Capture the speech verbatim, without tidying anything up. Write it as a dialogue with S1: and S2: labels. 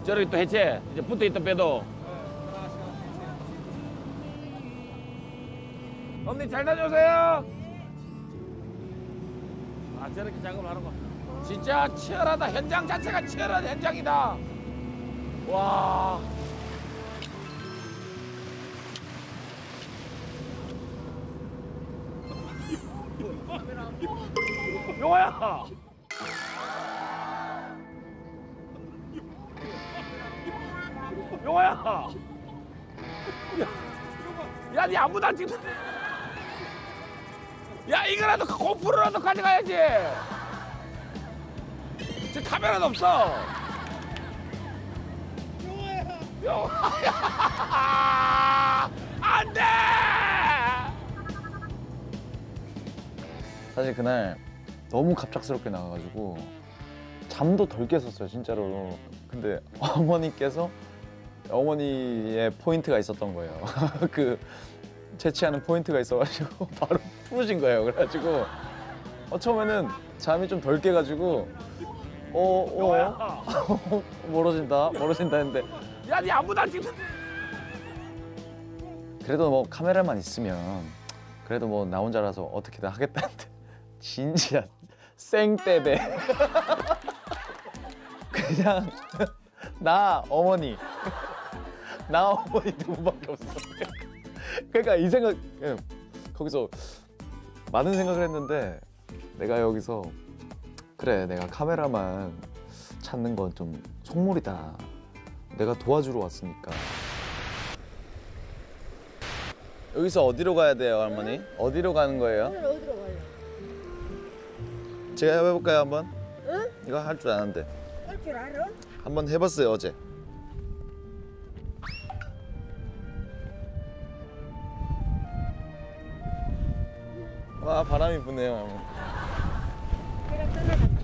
S1: 저렇게 또 해체. 이제 붙어있던 배도. 어머니 잘 다녀오세요. 아, 저렇게 작업을 하는 거. 진짜 치열하다. 현장 자체가 치열한 현장이다. 와. 용호야. 용호야. 야, 니 아무도 안 찍는데. 야, 이거라도 고프로라도 가져가야지. 지금 카메라도 없어. 용호야. 안 돼.
S2: 사실 그날 너무 갑작스럽게 나가가지고 잠도 덜 깼었어요, 진짜로. 근데 어머니께서 어머니의 포인트가 있었던 거예요. 그 채취하는 포인트가 있어가지고 바로 풀으신 거예요. 그래가지고 어, 처음에는 잠이 좀 덜 깨가지고 어, 어, 멀어진다, 멀어진다 했는데
S1: 야, 니 아무도 안 찍는데.
S2: 그래도 뭐 카메라만 있으면 그래도 뭐 나 혼자라서 어떻게든 하겠다는데 진짜 생떼배. 그냥 나 어머니 나 어머니 두 분밖에 없어. 그러니까 이 생각, 예, 거기서 많은 생각을 했는데 내가 여기서 그래, 내가 카메라만 찾는 건 좀 속물이다. 내가 도와주러 왔으니까. 여기서 어디로 가야 돼요, 할머니? 어디로 가는 거예요?
S3: 오늘 어디로 가요?
S2: 제가 해볼까요, 한번?
S3: 응?
S2: 이거 할 줄 아는데.
S3: 할 줄 알아?
S2: 한번 해봤어요, 어제. 와, 바람이 부네요.
S3: 내가 떠나갔다.